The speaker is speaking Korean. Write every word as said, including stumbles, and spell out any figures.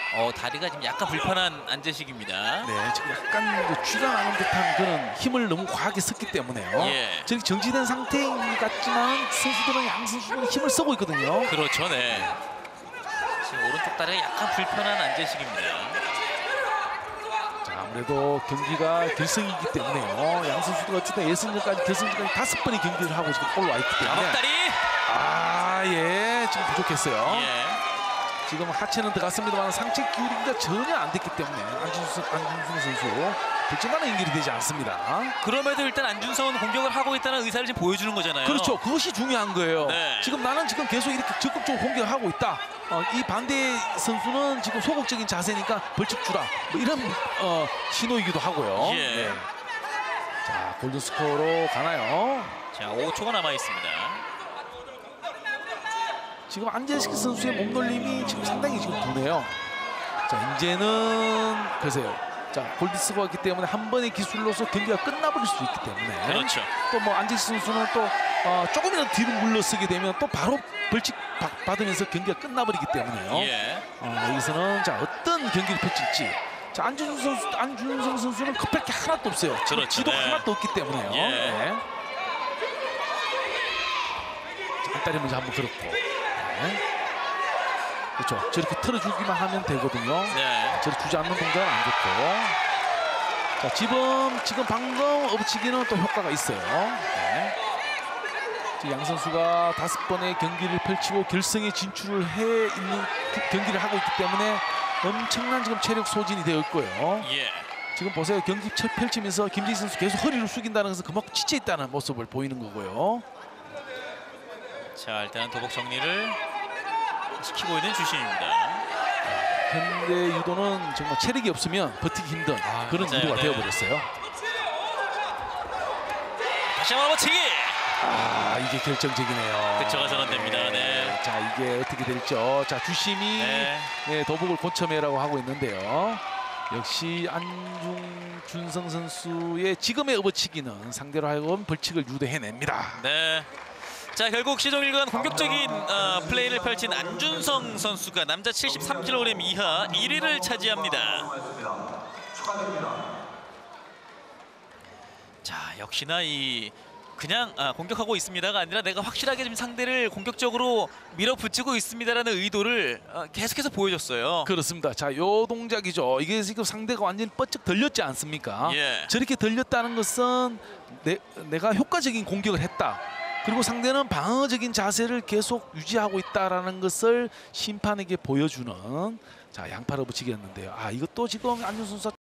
어, 다리가 지금 약간 불편한 안재식입니다. 네, 지금 약간 쥐어나는 듯한 그런 힘을 너무 과하게 썼기 때문에요. 예. 저렇게 정지된 상태인 것 같지만 선수들은 양 선수들은 힘을 쓰고 있거든요. 그렇죠, 네. 지금 오른쪽 다리가 약간 불편한 안재식입니다. 자, 아무래도 경기가 결승이기 때문에요. 양 선수들 어쨌든 예선전까지 결승전까지 다섯 번의 경기를 하고 지금 올라와 있기 때문에. 앞다리. 아, 예, 지금 부족했어요. 예. 지금 하체는 들어갔습니다만 상체 기울이기가 전혀 안 됐기 때문에 안준수, 안준수 선수 결정가는 연결이 되지 않습니다. 그럼에도 일단 안준성은 공격을 하고 있다는 의사를 지금 보여주는 거잖아요. 그렇죠. 그것이 중요한 거예요. 네. 지금 나는 지금 계속 이렇게 적극적으로 공격을 하고 있다. 어, 이 반대 선수는 지금 소극적인 자세니까 벌칙 주라. 뭐 이런 어, 신호이기도 하고요. 예. 네. 자, 골든스코어로 가나요? 자, 오 초가 남아 있습니다. 지금 안재식 선수의 몸놀림이 지금 상당히 지금 부네요. 자, 이제는 글쎄요. 자, 골든스코어가 있기 때문에 한 번의 기술로서 경기가 끝나버릴 수 있기 때문에. 그렇죠. 또 뭐 안재식 선수는 또 어, 조금이라도 뒤로 물러서게 되면 또 바로 벌칙 받, 받으면서 경기가 끝나버리기 때문에요. 예. 어, 여기서는 자 어떤 경기를 펼칠지. 자, 안준성 선수, 안준성 선수는 급할 게 하나도 없어요. 그렇죠. 지도 네. 하나도 없기 때문에요. 예. 네. 자, 한 다리 먼저 한번 걸었고. 네. 그렇죠. 저렇게 틀어주기만 하면 되거든요. 네. 저렇게 주지 않는 동작은 안 좋고. 자, 지금 지금 방금 업치기는 또 효과가 있어요. 네. 지금 양 선수가 다섯 번의 경기를 펼치고 결승에 진출을 해 있는 경기를 하고 있기 때문에 엄청난 지금 체력 소진이 되어 있고요. 예. 지금 보세요. 경기 펼치면서 김재희 선수 계속 허리를 숙인다는 것은 그만큼 지쳐 있다는 모습을 보이는 거고요. 자, 일단 도복 정리를 시키고 있는 주심입니다. 현대 유도는 정말 체력이 없으면 버티기 힘든 아, 그런 맞아요. 유도가 네. 되어버렸어요. 다시 한번 버티기. 아, 이게 결정적이네요. 그쵸, 전환됩니다. 네. 자, 이게 어떻게 될죠. 자, 주심이 네. 네, 도복을 고쳐매라고 하고 있는데요. 역시 안중준성 선수의 지금의 업어치기는 상대로 하여금 벌칙을 유도해냅니다. 네. 자, 결국 시종 일 관 공격적인 어, 플레이를 펼친 안준성 선수가 남자 칠십삼 킬로그램 이하 일 위를 차지합니다. 자, 역시나 이 그냥 아, 공격하고 있습니다가 아니라 내가 확실하게 좀 상대를 공격적으로 밀어붙이고 있습니다라는 의도를 어, 계속해서 보여줬어요. 그렇습니다. 자, 요 동작이죠. 이게 지금 상대가 완전히 뻗쩍 들렸지 않습니까? 예. 저렇게 들렸다는 것은 내, 내가 효과적인 공격을 했다. 그리고 상대는 방어적인 자세를 계속 유지하고 있다는 것을 심판에게 보여주는 자, 양팔 업어치기였는데요. 아, 이것도 지금 안준수 선수